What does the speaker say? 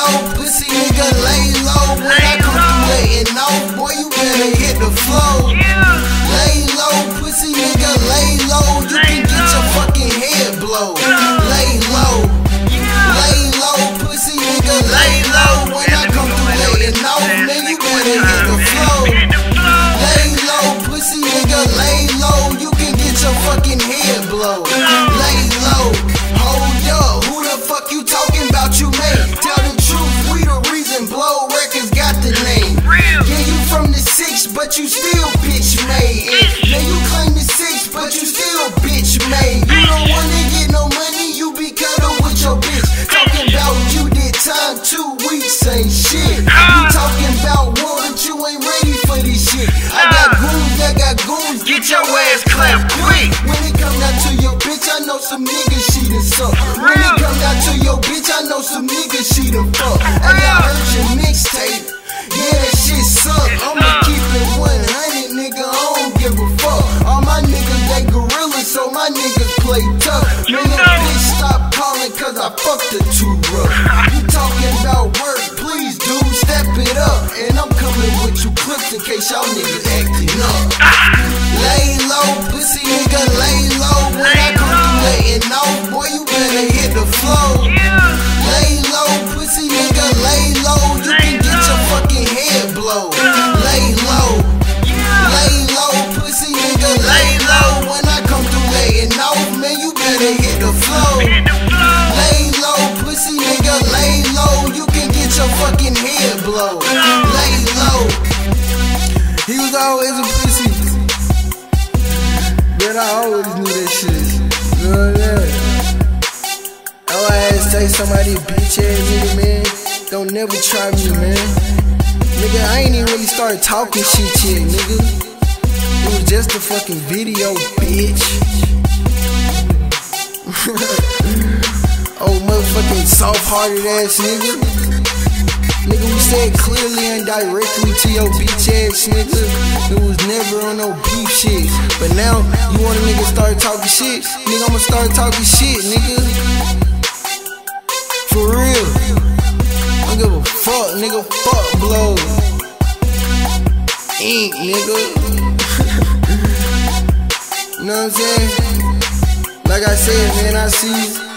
low, pussy nigga, lay low. When I come through letting off, boy, you better hit the flow. Lay low, pussy nigga, lay low. You can get your fucking head blown. Lay low, pussy nigga, lay low. When I come through letting off, man, you better hit the flow. Lay low, pussy nigga, lay low. You can get your fucking head blown. Lay low, hold up, who the fuck you talking about? You made, tell the truth, we the reason Blow Records got the name. Yeah, you from the 6, but you still bitch made. Yeah, you claim the 6, but you still bitch made. You don't wanna get no money, you be cuddled with your bitch. Talking about you did time 2 weeks, ain't shit. You talking about war, but you ain't ready for this shit. I got goons, get your ass clapped quick. When it come down to your bitch, I know some niggas she done suck. When it come down to your bitch, I know some niggas she done fuck. Hey, I heard your mixtape, yeah, that shit suck. I'ma keep it 100, nigga, I don't give a fuck. All my niggas, they gorillas, so my niggas play tough. Man, that bitch stop calling, cause I fucked her too rough. You talking about work, please dude, step it up. And I'm coming with you clips in case y'all niggas acting up. Lay low, pussy nigga, lay low. When I come through letting off, boy, you better hit the flow. Lay low, pussy nigga, lay low. You can get your fucking head blown. Lay low, pussy nigga, lay low. When I come through letting off, man, you better hit the flow. Lay low, pussy nigga, lay low. You can get your fucking head blown. Lay low. He was always a pussy, but I always knew that shit. You know what I'm saying? All I had to say, somebody bitch ass nigga, man, don't never try me, man. Nigga, I ain't even really started talking shit yet, nigga. It was just a fucking video, bitch. Oh, motherfucking soft-hearted ass nigga. Nigga, we said clearly and directly to your bitch ass nigga. It was never on no beef shit. But now, you want a nigga start talking shit? Nigga, I'ma start talking shit, nigga. For real. I don't give a fuck, nigga. Fuck Blow. Ink, nigga. You know what I'm saying? Like I said, man, I see you.